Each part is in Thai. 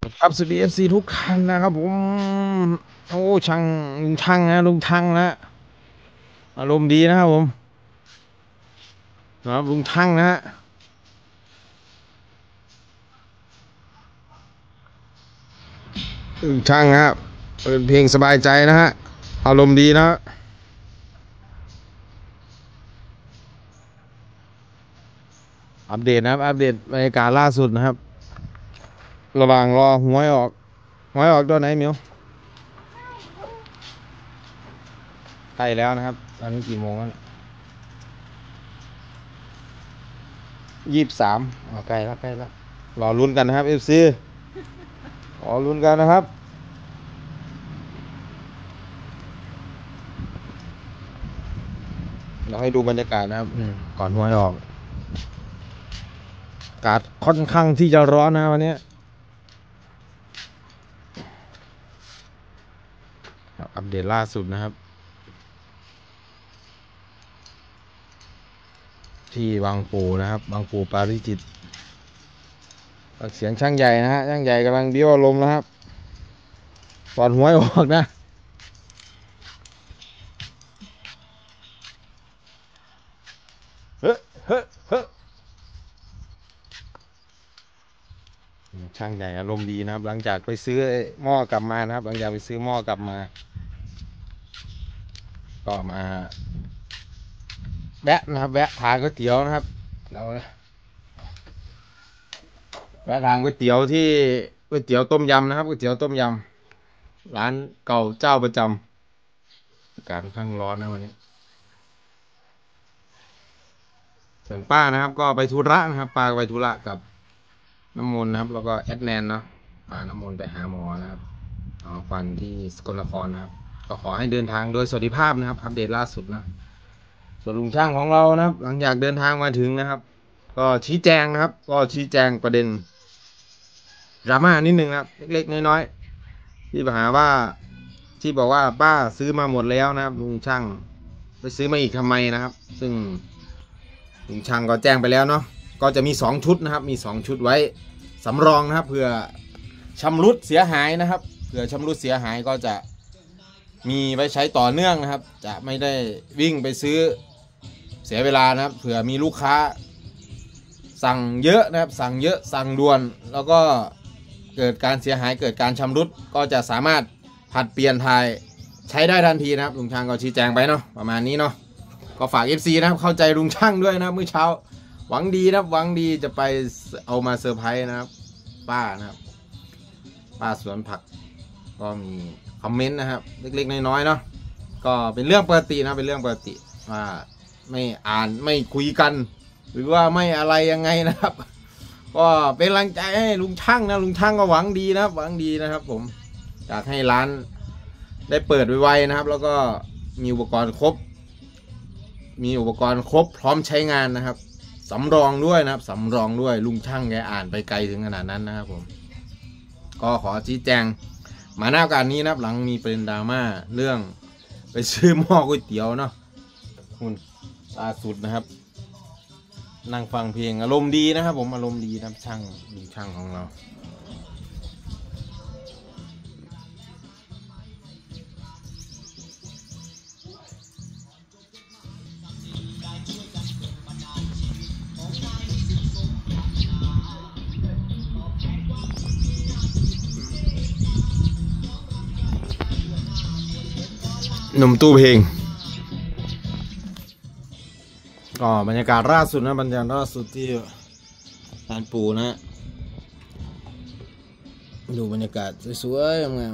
ครับสวัสดีFCทุกท่านนะครับผมโอ้ช่างลุงช่างนะลุงช่างนะอารมณ์ดีนะครับผมนะครับลุงช่างนะลุงช่างครับเปิดเพลงสบายใจนะฮะอารมณ์ดีนะอัปเดตนะครับอัปเดตบรรยากาศล่าสุดนะครับระหว่างรอหวยออกตัวไหนมิวใกล้แล้วนะครับตอนนี้กี่โมงแล้ว23ใกล้แล้วรอลุ้นกันนะครับ FC รอลุ้นกันนะครับเราให้ดูบรรยากาศนะครับก่อนหวยออกอากาศค่อนข้างที่จะร้อนนะวันนี้อัปเดตล่าสุดนะครับที่บางปูนะครับบางปูปาริจิตเสียงช่างใหญ่นะฮะช่างใหญ่กำลังบิ้วอารมณ์แล้วครับก่อนหวยออกนะเฮ้ช่างใหญ่อารมณ์ดีนะครับหลังจากไปซื้อหม้อกลับมานะครับหลังจากไปซื้อหม้อกลับมาก็มาแวะนะครับแวะทานก๋วยเตี๋ยวนะครับเราแวะทานก๋วยเตี๋ยวที่ก๋วยเตี๋ยวต้มยำนะครับก๋วยเตี๋ยวต้มยำร้านเก่าเจ้าประจำอากาศค่อนข้างร้อนนะวันนี้ส่วนป้านะครับก็ไปธุระนะครับป้าไปธุระกับน้ำมนต์นะครับแล้วก็แอดแนนเนาะพาน้ำมนต์ไปหาหมอนะครับเอาฟันที่สกลนครนะครับก็ขอให้เดินทางโดยสวัสดิภาพนะครับอัปเดตล่าสุดนะส่วนลุงช่างของเรานะครับหลังจากเดินทางมาถึงนะครับก็ชี้แจงนะครับก็ชี้แจงประเด็นดราม่านิดนึงนะครับเล็กๆน้อยๆที่หาว่าที่บอกว่าป้าซื้อมาหมดแล้วนะครับลุงช่างไปซื้อมาอีกทำไมนะครับซึ่งลุงช่างก็แจ้งไปแล้วเนาะก็จะมี2ชุดนะครับมี2ชุดไว้สำรองนะครับเผื่อชำรุดเสียหายนะครับเผื่อชำรุดเสียหายก็จะมีไว้ใช้ต่อเนื่องนะครับจะไม่ได้วิ่งไปซื้อเสียเวลานะครับเผื่อมีลูกค้าสั่งเยอะนะครับสั่งเยอะสั่งด่วนแล้วก็เกิดการเสียหายเกิดการชำรุดก็จะสามารถผัดเปลี่ยนถ่ายใช้ได้ทันทีนะครับลุงช่างก็ชี้แจงไปเนาะประมาณนี้เนาะก็ฝาก FC นะครับเข้าใจลุงช่างด้วยนะเมื่อเช้าหวังดีนะครับหวังดีจะไปเอามาเซอร์ไพรส์นะครับป้านะครับป้าสวนผักก็มีคอมเมนต์นะครับเล็กๆน้อยๆเนาะก็เป็นเรื่องปกตินะเป็นเรื่องปกติว่าไม่อ่านไม่คุยกันหรือว่าไม่อะไรยังไงนะครับก็เป็นกำลังใจให้ลุงช่างนะลุงช่างก็หวังดีนะครับหวังดีนะครับผมอยากให้ร้านได้เปิดไวๆนะครับแล้วก็มีอุปกรณ์ครบพร้อมใช้งานนะครับสำรองด้วยนะครับสำรองด้วยลุงช่างแกอ่านไปไกลถึงขนาดนั้นนะครับผมก็ขอชี้แจงมาหน้าการนี้นะครับหลังมีประเด็นดราม่าเรื่องไปซื้อหม้อก๋วยเตี๋ยวเนาะคุณล่าสุดนะครับนั่งฟังเพลงอารมณ์ดีนะครับผมอารมณ์ดีนะครับช่างลุงช่างของเราหนุ่มตู้เพลงก็บรรยากาศล่าสุดนะบรรยากาศล่าสุดที่ลานปูนะดูบรรยากาศสวยๆงาม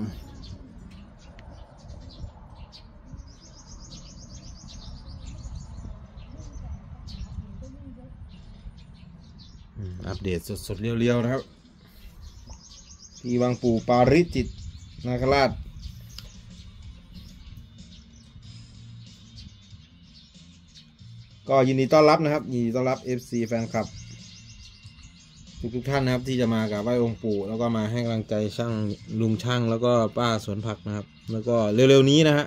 อัปเดตสดๆเรียวๆนะครับที่วังปู่ปาริจิตนาคราชก็ยินดีต้อนรับนะครับยินดีต้อนรับ FC แฟนคลับทุกท่านนะครับที่จะมากราบไหว้องค์ปู่แล้วก็มาให้กำลังใจช่างลุงช่างแล้วก็ป้าสวนผักนะครับแล้วก็เร็วๆนี้นะฮะ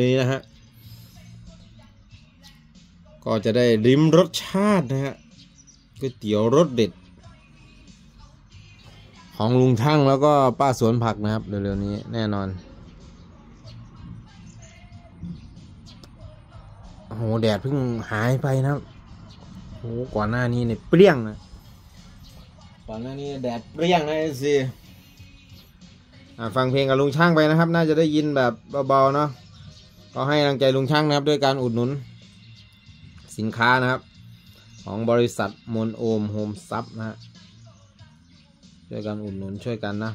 ก็จะได้ริมรสชาตินะฮะก๋วยเตี๋ยวรสเด็ดของลุงช่างแล้วก็ป้าสวนผักนะครับเร็วๆนี้แน่นอนโอ้โหแดดเพิ่งหายไปนะครับโอ้ก่อนหน้านี้เนี่ยเปรี้ยงนะก่อนหน้านี้แดดเปรี้ยงนะสิฟังเพลงกับลุงช่างไปนะครับน่าจะได้ยินแบบเบาๆเนาะก็ให้กำลังใจลุงช่างนะครับด้วยการอุดหนุนสินค้านะครับของบริษัทมนโอมโฮมซับนะฮะช่วยกันอุดหนุนช่วยกันนะ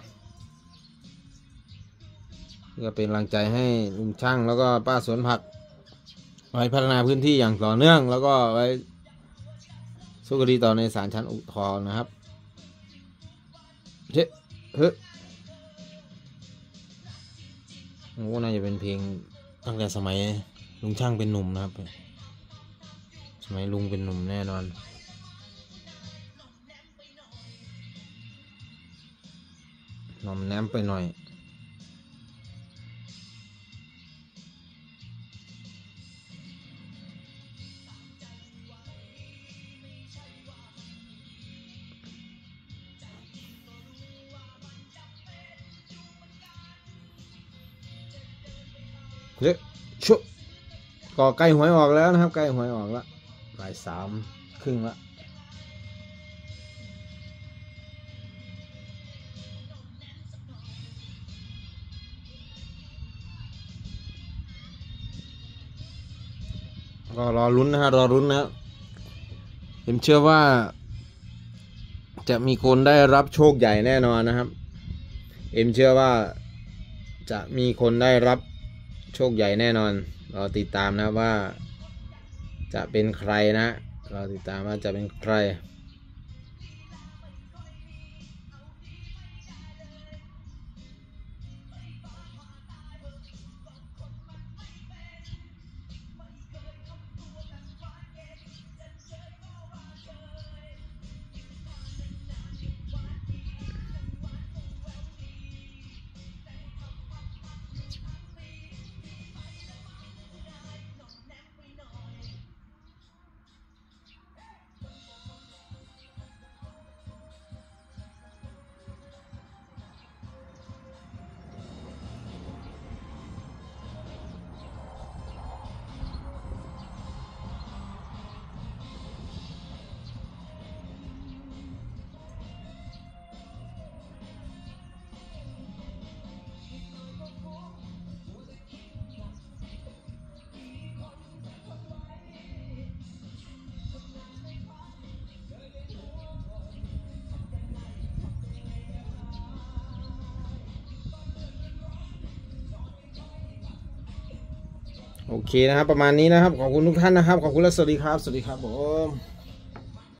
เพื่อเป็นกำลังใจให้ลุงช่างแล้วก็ป้าสวนผักไว้พัฒนาพื้นที่อย่างต่อเนื่องแล้วก็ไว้สู้คดีต่อในศาลชั้นอุทธรณ์นะครับเฮ้โอ้น่าจะเป็นเพลงตั้งแต่สมัยลุงช่างเป็นหนุ่มนะครับสมัยลุงเป็นหนุ่มแน่นอนหน่อมแนมไปหน่อยเฮ้ชุก็ใกล้หวยออกแล้วนะครับใกล้หวยออกแล้วบ่าย3:30ละก็รอลุ้นนะฮะรอลุ้นนะผมเชื่อว่าจะมีคนได้รับโชคใหญ่แน่นอนนะครับเชื่อว่าจะมีคนได้รับโชคใหญ่แน่นอนเราติดตามนะว่าจะเป็นใครนะเราติดตามว่าจะเป็นใครโอเคนะครับประมาณนี้นะครับขอบคุณทุกท่านนะครับขอบคุณและสวัสดีครับสวัสดีครับผม